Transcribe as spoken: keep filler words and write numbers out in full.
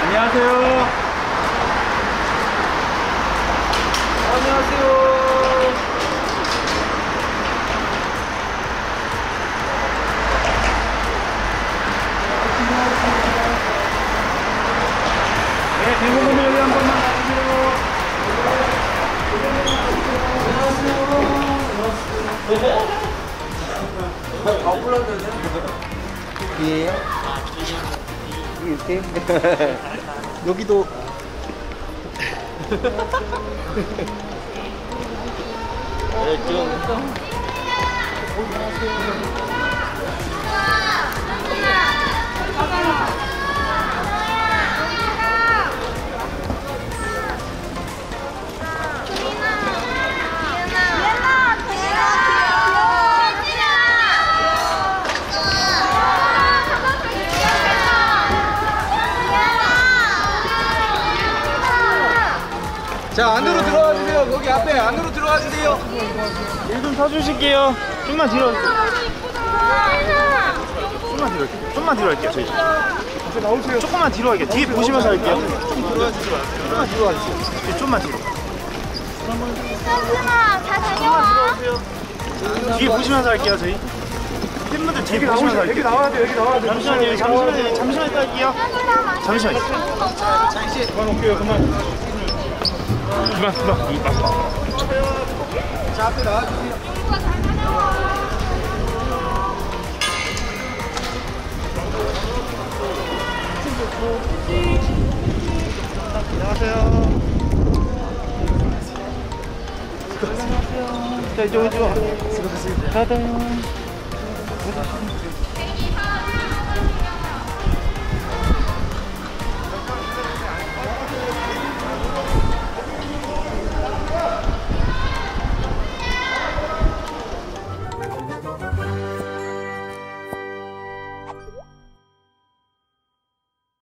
안녕하세요. 안녕하세요. 네, 대구공원 여기 한 번만 가주세요. 안녕하세요. 아, 불렀는데? 뒤에요? 이렇게? 여기도 네, 좀 자, 안으로 들어와 주세요. 거기 앞에 안으로 들어와 주세요. 일 좀 서주실게요. 좀만 뒤로 좀만 뒤로 할게요. 좀만 뒤로 할게요. 저희 나오세요. 조금만 뒤로 할게요. 뒤에 보시면서 할게요. 좀 들어와 주지 마세요. 좀만 뒤로 와주세요. 네, 좀만 뒤로. 현승아, 잘 다녀와. 뒤에 보시면서 할게요. 저희 팬분들 뒤에 보시면서 할게요. 여기 나와야 돼. 여기 나와야 돼. 잠시만요. 잠시만요. 잠시만요. 딸게요. 잠시만요. 잠시 그만 올게요. 그만. 그만 그만 이만. 자, 앞에 나와 주세요. 안녕하세요. 자, 이쪽 이쪽. 수고하셨습니다.